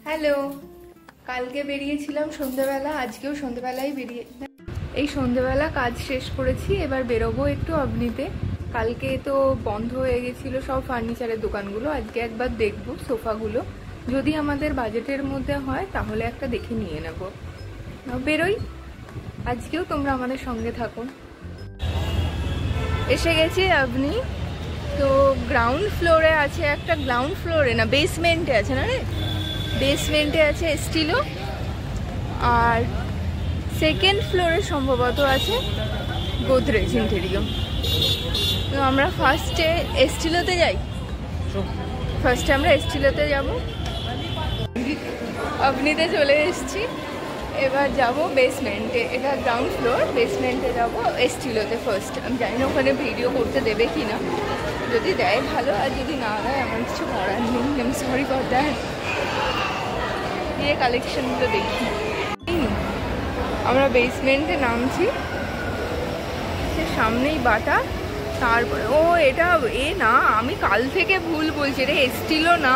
Hello, কালকে বেরিয়েছিলাম সন্ধ্যেবেলা, আজকেও সন্ধ্যেবেলাই এই সন্ধ্যেবেলা কাজ শেষ করেছি। এবার বেরোবো একটু অবনীতে। কালকে তো বন্ধ হয়ে গেছিলো সব ফার্নিচারের দোকানগুলো, আজকে একবার দেখবো সোফাগুলো, যদি আমাদের বাজেটের মধ্যে হয় তাহলে একটা দেখে নিয়ে নেব। বেরোই, আজকেও তোমরা আমাদের সঙ্গে থাকো। এসে গেছি আপনি তো, গ্রাউন্ড ফ্লোরে আছে একটা, গ্রাউন্ড ফ্লোরে না বেসমেন্টে আছে না রে, বেসমেন্টে আছে এস্টিলো, আর সেকেন্ড ফ্লোরে সম্ভবত আছে গোদরেজ ইন্টেরিয়ো। তো আমরা ফার্স্টে এস্টিলোতে যাই, ফার্স্টে আমরা এস্টিলোতে যাব। আপনিতে চলে এসেছি, এবার যাব বেসমেন্টে। এটা গ্রাউন্ড ফ্লোর, বেসমেন্টে যাব এস্টিলোতে ফার্স্ট। আমি জানি না ওখানে ভিডিও করতে দেবে কি না, যদি দেয় ভালো, আর যদি না দেয় আমার কিছু করার নেই, আমি সরি ফর দ্যাট। দিয়ে কালেকশনগুলো দেখি। আমরা বেসমেন্টে নামছি, সে সামনেই বাটা, তারপরে ও এটা এ না, আমি কাল থেকে ভুল বলছি, এটা এস্টিলো না,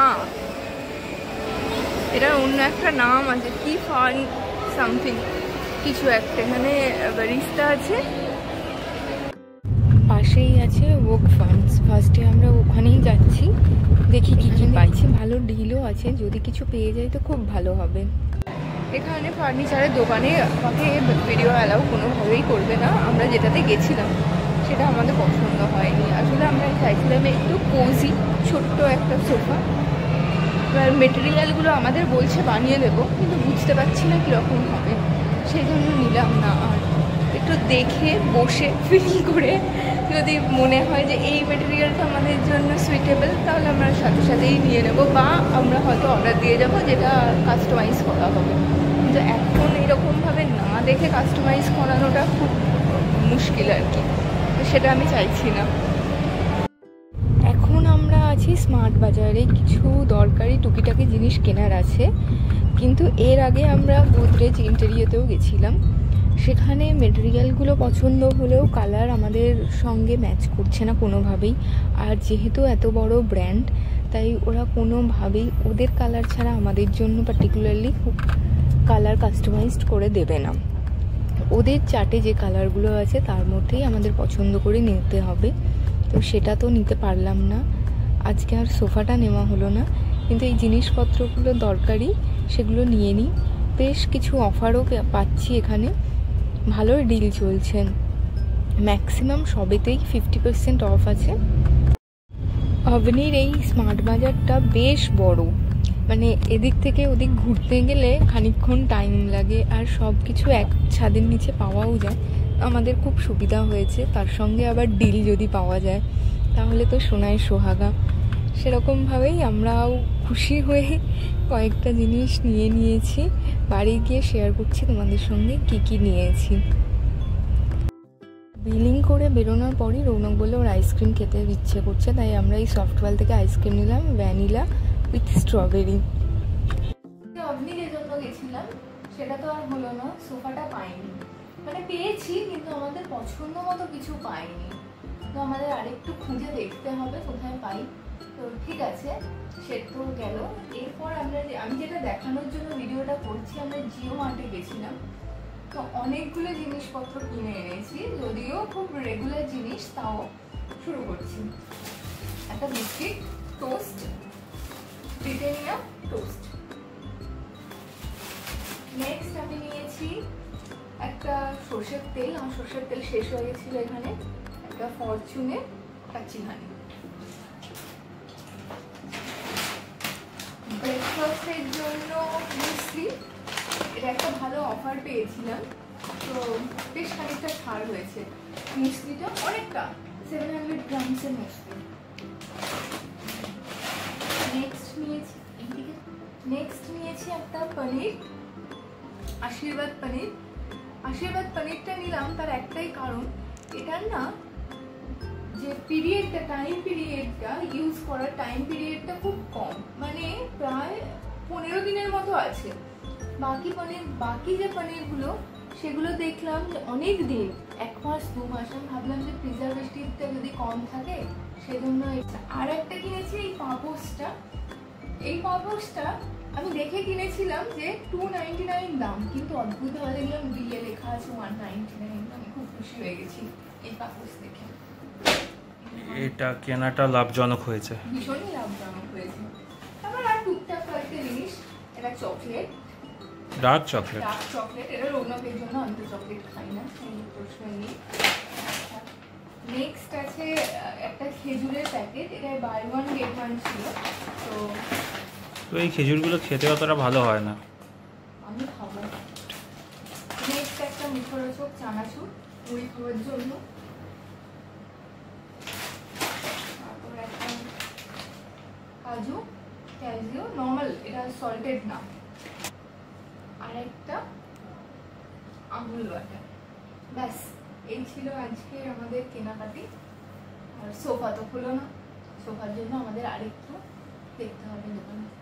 এটা অন্য একটা নাম আছে, কি ফার্ন সামথিং কিছু একটা। এখানে বারিস্তা আছে, পাশেই আছে ওক ফার্মস। ফার্স্টে আমরা ওখানেই যাচ্ছি, দেখি কি কি পাইছি। ভালো ডিলও আছে, যদি কিছু পেয়ে যাই তো খুব ভালো হবে। এখানে ফার্নিচারের দোকানে আমাকে ভিডিও অ্যালাউ কোনোভাবেই করবে না। আমরা যেটাতে গেছিলাম সেটা আমাদের পছন্দ হয়নি। আসলে আমরা চাইছিলাম একটু কোজি ছোট্ট একটা সোফা। এবার মেটেরিয়ালগুলো আমাদের বলছে বানিয়ে দেবো, কিন্তু বুঝতে পারছি না কীরকম হবে, সেই জন্য নিলাম না। আর একটু দেখে বসে ফিল করে যদি মনে হয় যে এই মেটেরিয়ালটা আমাদের জন্য সুইটেবল, তাহলে আমরা সাথে সাথেই নিয়ে নেব, বা আমরা হয়তো অর্ডার দিয়ে যাব যেটা কাস্টমাইজ করা হবে। কিন্তু এখন এরকমভাবে না দেখে কাস্টমাইজ করানোটা খুব মুশকিল আর কি, তো সেটা আমি চাইছি না। এখন আমরা আছি স্মার্ট বাজারে, কিছু দরকারি টুকিটাকি জিনিস কেনার আছে। কিন্তু এর আগে আমরা গোদরেজ ইন্টেরিয়তেও গেছিলাম, সেখানে মেটেরিয়ালগুলো পছন্দ হলেও কালার আমাদের সঙ্গে ম্যাচ করছে না কোনোভাবেই। আর যেহেতু এত বড় ব্র্যান্ড, তাই ওরা কোনোভাবেই ওদের কালার ছাড়া আমাদের জন্য পার্টিকুলারলি কালার কাস্টমাইজড করে দেবে না। ওদের চার্টে যে কালারগুলো আছে তার মধ্যেই আমাদের পছন্দ করে নিতে হবে, তো সেটা তো নিতে পারলাম না। আজকে আর সোফাটা নেওয়া হলো না, কিন্তু এই জিনিসপত্রগুলো দরকারি, সেগুলো নিয়ে নিই। বেশ কিছু অফারও পাচ্ছি এখানে, ভালো ডিল চলছে, ম্যাক্সিমাম সবেতেই 50% অফ আছে। অবনীর এই স্মার্ট বাজারটা বেশ বড়, মানে এদিক থেকে ওদিক ঘুরতে গেলে খানিকক্ষণ টাইম লাগে, আর সব কিছু এক ছাদের নিচে পাওয়াও যায়। আমাদের খুব সুবিধা হয়েছে, তার সঙ্গে আবার ডিল যদি পাওয়া যায় তাহলে তো সোনায় সোহাগা। সেরকমভাবেই আমরাও খুশি হয়ে কয়েকটা জিনিস নিয়ে নিয়েছি। বাড়ি গিয়ে শেয়ার করছি তোমাদের সঙ্গে কি কি নিয়েছি। বিলিং করে বেরোনোর পরই রৌনক বললে ওর আইসক্রিম খেতে ইচ্ছে করছে, তাই আমরা এই সফটওয়েল থেকে আইসক্রিম নিলাম, ভ্যানিলা উইথ স্ট্রবেরি। অবনীর জন্য গেছিলাম, সেটা তো আর হলো না, সোফাটা পাইনি, মানে পেয়েছি কিন্তু আমাদের পছন্দ মতো কিছু পাইনি, তো আমাদের আরেকটু খুঁজে দেখতে হবে কোথায় পাই। তো ঠিক আছে, সে তো গেল। এরপর আমি যেটা দেখানোর জন্য ভিডিওটা করছি, আমরা জিও মার্টে গেছিলাম, তো অনেকগুলো জিনিসপত্র কিনে এনেছি, যদিও খুব রেগুলার জিনিস, তাও শুরু করছি। একটা biscuit, toast, Britannia toast. Next আমি নিয়েছি একটা সর্ষের তেল, আমার সর্ষের তেল শেষ হয়ে গেছিল এখানে, একটা ফরচুনের কাচি হানি। ব্রেকফাস্টের জন্য মুসলি, এটা একটা ভালো অফার পেয়েছিলাম, তো বেশ খানিকটা ছাড় হয়েছে। মুসলিটা অনেকটা 700 গ্রামসের মুসলি। নেক্সট নিয়েছি একটা পনির, আশীর্বাদ পনির। আশীর্বাদ পনিরটা নিলাম তার একটাই কারণ, এটার না যে পিরিয়ডটা, টাইম পিরিয়ডটা, ইউজ করার টাইম পিরিয়ডটা খুব কম, মানে প্রায় 15 দিনের মতো আছে। বাকি যে পনিরগুলো সেগুলো দেখলাম যে অনেক দিন, 1 মাস 2 মাস। আমি ভাবলাম যে প্রিজারভেটিভটা যদি কম থাকে সেজন্য। আর একটা কিনেছি এই পাপোসটা, এই পাপোসটা আমি দেখে কিনেছিলাম যে 299 দাম, কিন্তু অদ্ভুত ভাবে দেখলাম বিলে লেখা আছে 199। আমি খুব খুশি হয়ে গেছি এই পাপোশ দেখে। এটা কেনাটা লাভজনক হয়েছে, ভীষণই লাভজনক হয়েছে। তারপর আর টুকটাক কয়েকটা জিনিস, এটা chocolate, dark chocolate. Dark chocolate, এটা রৌনকের জন্য, আমি তো চকলেট খাই না, সেই প্রশ্ন নেই। নেক্সট আছে একটা খেজুরের প্যাকেট, এটা বাই ওয়ান গেট ওয়ান ছিল। তো এই খেজুরগুলো খেতে অতটা ভালো হয় না, আমি খাবো। নেক্সট একটা মুখরোচক চানাচুর মুড়ি খাওয়ার জন্য। তারপর একটা কাজু, ক্যাজিও নর্মাল, এটা সল্টেড না। আর একটা আমুল বাটার। ব্যাস, এই ছিল আজকে আমাদের কেনাকাটি। আর সোফা তো হলো না, সোফার জন্য আমাদের আরেকটু দেখতে হবে দোকানে।